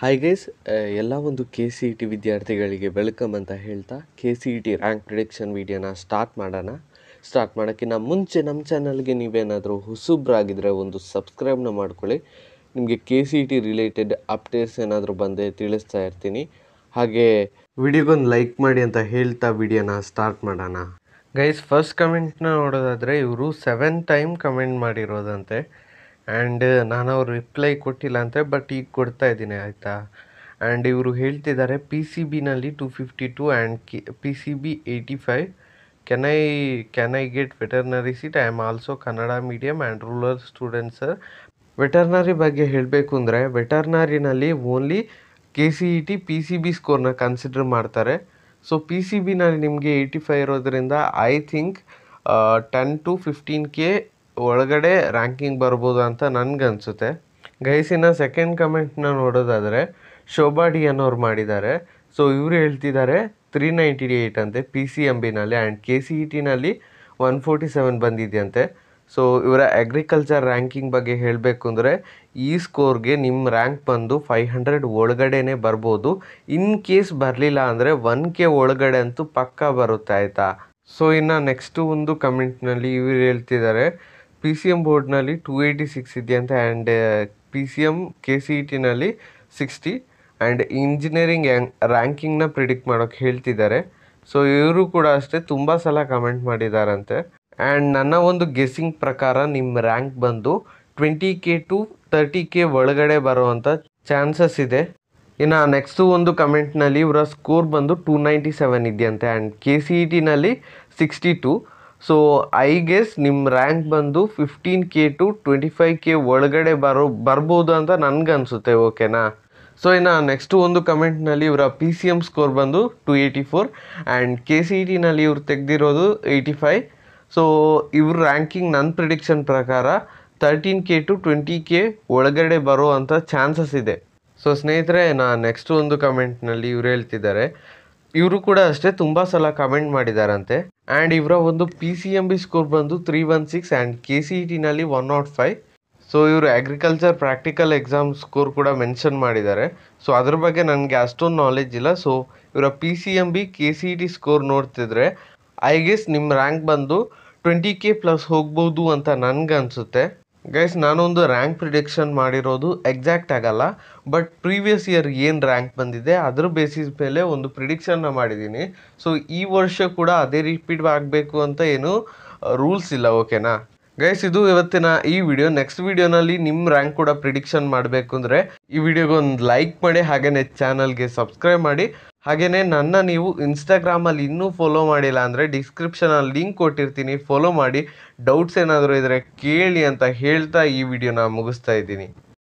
Hi guys, ಎಲ್ಲ ಒಂದು KCET ವಿದ್ಯಾರ್ಥಿಗಳಿಗೆ ವೆಲ್ಕಮ್ ಅಂತ ಹೇಳ್ತಾ KCET ರ್ಯಾಂಕ್ ಪ್ರಿಡಿಕ್ಷನ್ ವಿಡಿಯೋನ ಸ್ಟಾರ್ಟ್ ಮಾಡೋಕ್ಕಿಂತ ಮುಂಚೆ ನಮ್ಮ ಚಾನಲ್ಗೆ ನೀವೇನಾದರೂ ಹೊಸಬ್ರಾಗಿದ್ದರೆ ಒಂದು ಸಬ್ಸ್ಕ್ರೈಬ್ನ ಮಾಡ್ಕೊಳ್ಳಿ. ನಿಮಗೆ KCET ರಿಲೇಟೆಡ್ ಅಪ್ಡೇಟ್ಸ್ ಏನಾದರೂ ಬಂದರೆ ತಿಳಿಸ್ತಾ ಇರ್ತೀನಿ. ಹಾಗೆ ವಿಡಿಯೋಗೊಂದು ಲೈಕ್ ಮಾಡಿ ಅಂತ ಹೇಳ್ತಾ ವಿಡಿಯೋನ ಸ್ಟಾರ್ಟ್ ಮಾಡೋಣ. ಗೈಸ್, ಫಸ್ಟ್ ಕಮೆಂಟ್ನ ನೋಡೋದಾದರೆ ಇವರು 7 ಟೈಮ್ ಕಮೆಂಟ್ ಮಾಡಿರೋದಂತೆ. ಆ್ಯಂಡ್ ನಾನು ಅವ್ರು ರಿಪ್ಲೈ ಕೊಟ್ಟಿಲ್ಲ ಅಂತೆ, ಬಟ್ ಈಗ ಕೊಡ್ತಾ ಇದ್ದೀನಿ ಆಯಿತಾ. ಆ್ಯಂಡ್ ಇವರು ಹೇಳ್ತಿದ್ದಾರೆ PCBನಲ್ಲಿ 252 and PCB 85. Can I get veterinary seat? I am also Kannada medium and rural student sir. Veterinary ಬಗ್ಗೆ ಹೇಳಬೇಕು ಅಂದರೆ ವೆಟರ್ನರಿನಲ್ಲಿ ಓನ್ಲಿ KCET PCB ಸ್ಕೋರ್ನ ಕನ್ಸಿಡರ್ ಮಾಡ್ತಾರೆ. ಸೊ PCBನಲ್ಲಿ ನಿಮಗೆ 85 ಇರೋದ್ರಿಂದ ಐ ಥಿಂಕ್ 10 to 15K ಒಳಗಡೆ ರ್ಯಾಂಕಿಂಗ್ ಬರ್ಬೋದು ಅಂತ ನನಗನ್ಸುತ್ತೆ. ಗೈಸಿನ ಸೆಕೆಂಡ್ ಕಮೆಂಟ್ನ ನೋಡೋದಾದರೆ ಶೋಭಾ ಡಿ ಅನ್ನೋರು ಮಾಡಿದ್ದಾರೆ. ಸೊ ಇವರು ಹೇಳ್ತಿದ್ದಾರೆ 398 ಅಂತೆ PCMBನಲ್ಲಿ ಆ್ಯಂಡ್ KCETನಲ್ಲಿ 147 ಬಂದಿದೆಯಂತೆ. ಸೊ ಇವರ ಅಗ್ರಿಕಲ್ಚರ್ ರ್ಯಾಂಕಿಂಗ್ ಬಗ್ಗೆ ಹೇಳಬೇಕು ಅಂದರೆ ಈ ಸ್ಕೋರ್ಗೆ ನಿಮ್ಮ ರ್ಯಾಂಕ್ ಬಂದು 500 ಒಳಗಡೆನೇ ಬರ್ಬೋದು. ಇನ್ ಕೇಸ್ ಬರಲಿಲ್ಲ ಅಂದರೆ 1K ಒಳಗಡೆ ಅಂತೂ ಪಕ್ಕಾ ಬರುತ್ತೆ ಆಯಿತಾ. ಸೊ ಇನ್ನು ನೆಕ್ಸ್ಟು ಒಂದು ಕಮೆಂಟ್ನಲ್ಲಿ ಇವರು ಹೇಳ್ತಿದ್ದಾರೆ PCM ಬೋರ್ಡ್ನಲ್ಲಿ 286 ಇದೆಯಂತೆ ಆ್ಯಂಡ್ PCM KCETನಲ್ಲಿ 60 ಆ್ಯಂಡ್ ಇಂಜಿನಿಯರಿಂಗ್ ರ್ಯಾಂಕಿಂಗ್ನ ಪ್ರಿಡಿಕ್ಟ್ ಮಾಡೋಕ್ಕೆ ಹೇಳ್ತಿದ್ದಾರೆ. ಸೊ ಇವರು ಕೂಡ ಅಷ್ಟೇ ತುಂಬ ಸಲ ಕಮೆಂಟ್ ಮಾಡಿದಾರಂತೆ. ಆ್ಯಂಡ್ ನನ್ನ ಒಂದು ಗೆಸ್ಸಿಂಗ್ ಪ್ರಕಾರ ನಿಮ್ಮ ರ್ಯಾಂಕ್ ಬಂದು 20K to 30K ಒಳಗಡೆ ಬರುವಂಥ ಚಾನ್ಸಸ್ ಇದೆ. ಇನ್ನು ನೆಕ್ಸ್ಟು ಒಂದು ಕಮೆಂಟ್ನಲ್ಲಿ ಇವರ ಸ್ಕೋರ್ ಬಂದು 297 ಇದೆಯಂತೆ ಆ್ಯಂಡ್ KCETನಲ್ಲಿ 62. ಸೊ ಐ ಗೆಸ್ ನಿಮ್ಮ ರ್ಯಾಂಕ್ ಬಂದು 15K to 25K ಒಳಗಡೆ ಬರ್ಬೋದು ಅಂತ ನನಗನ್ಸುತ್ತೆ. ಓಕೆನಾ. ಸೊ ಇನ್ನು ನೆಕ್ಸ್ಟು ಒಂದು ಕಮೆಂಟ್ನಲ್ಲಿ ಇವರ PCM ಸ್ಕೋರ್ ಬಂದು 284 ಆ್ಯಂಡ್ KCETನಲ್ಲಿ ಇವ್ರು ತೆಗೆದಿರೋದು 85. ಸೊ ಇವ್ರ ರ್ಯಾಂಕಿಂಗ್ ನನ್ನ ಪ್ರಿಡಿಕ್ಷನ್ ಪ್ರಕಾರ 13K to 20K ಒಳಗಡೆ ಬರೋ ಅಂಥ ಚಾನ್ಸಸ್ ಇದೆ. ಸೊ ಸ್ನೇಹಿತರೆ, ನೆಕ್ಸ್ಟ್ ಒಂದು ಕಮೆಂಟ್ನಲ್ಲಿ ಇವ್ರು ಹೇಳ್ತಿದ್ದಾರೆ, ಇವರು ಕೂಡ ಅಷ್ಟೇ ತುಂಬ ಸಲ ಕಮೆಂಟ್ ಮಾಡಿದಾರಂತೆ. ಆ್ಯಂಡ್ ಇವರ ಒಂದು PCMB ಸ್ಕೋರ್ ಬಂದು 316 ಆ್ಯಂಡ್ KCETನಲ್ಲಿ 105. ಸೊ ಇವರು ಅಗ್ರಿಕಲ್ಚರ್ ಪ್ರಾಕ್ಟಿಕಲ್ ಎಕ್ಸಾಮ್ ಸ್ಕೋರ್ ಕೂಡ ಮೆನ್ಷನ್ ಮಾಡಿದ್ದಾರೆ. ಸೊ ಅದ್ರ ಬಗ್ಗೆ ನನಗೆ ಅಷ್ಟೊಂದು ನಾಲೆಜ್ ಇಲ್ಲ. ಸೊ ಇವರ PCMB KCET ಸ್ಕೋರ್ ನೋಡ್ತಿದ್ರೆ ಐ ಗೆಸ್ ನಿಮ್ಮ ರ್ಯಾಂಕ್ ಬಂದು 20K ಪ್ಲಸ್ ಹೋಗ್ಬೋದು ಅಂತ ನನಗನ್ಸುತ್ತೆ. ಗೈಸ್, ನಾನೊಂದು ರ್ಯಾಂಕ್ ಪ್ರಿಡಿಕ್ಷನ್ ಮಾಡಿರೋದು ಎಕ್ಸಾಕ್ಟ್ ಆಗಲ್ಲ, ಬಟ್ ಪ್ರೀವಿಯಸ್ ಇಯರ್ ಏನು ರ್ಯಾಂಕ್ ಬಂದಿದೆ ಅದ್ರ ಬೇಸಿಸ್ ಮೇಲೆ ಒಂದು ಪ್ರಿಡಿಕ್ಷನ್ನ ಮಾಡಿದ್ದೀನಿ. ಸೊ ಈ ವರ್ಷ ಕೂಡ ಅದೇ ರಿಪೀಟ್ ಆಗಬೇಕು ಅಂತ ಏನು ರೂಲ್ಸ್ ಇಲ್ಲ. ಓಕೆನಾ ಗೈಸ್, ಇದು ಇವತ್ತಿನ ಈ ವಿಡಿಯೋ. ನೆಕ್ಸ್ಟ್ ವಿಡಿಯೋನಲ್ಲಿ ನಿಮ್ಮ ರ್ಯಾಂಕ್ ಕೂಡ ಪ್ರಿಡಿಕ್ಷನ್ ಮಾಡಬೇಕು ಅಂದರೆ ಈ ವಿಡಿಯೋಗೆ ಒಂದು ಲೈಕ್ ಮಾಡಿ, ಹಾಗೆಯೇ ಚಾನಲ್ಗೆ ಸಬ್ಸ್ಕ್ರೈಬ್ ಮಾಡಿ. ಹಾಗೆಯೇ ನನ್ನ ನೀವು ಇನ್ಸ್ಟಾಗ್ರಾಮಲ್ಲಿ ಇನ್ನೂ ಫಾಲೋ ಮಾಡಿಲ್ಲ ಅಂದರೆ ಡಿಸ್ಕ್ರಿಪ್ಷನಲ್ಲಿ ಲಿಂಕ್ ಕೊಟ್ಟಿರ್ತೀನಿ, ಫಾಲೋ ಮಾಡಿ. ಡೌಟ್ಸ್ ಏನಾದರೂ ಇದ್ದರೆ ಕೇಳಿ ಅಂತ ಹೇಳ್ತಾ ಈ ವಿಡಿಯೋನ ಮುಗಿಸ್ತಾ ಇದ್ದೀನಿ.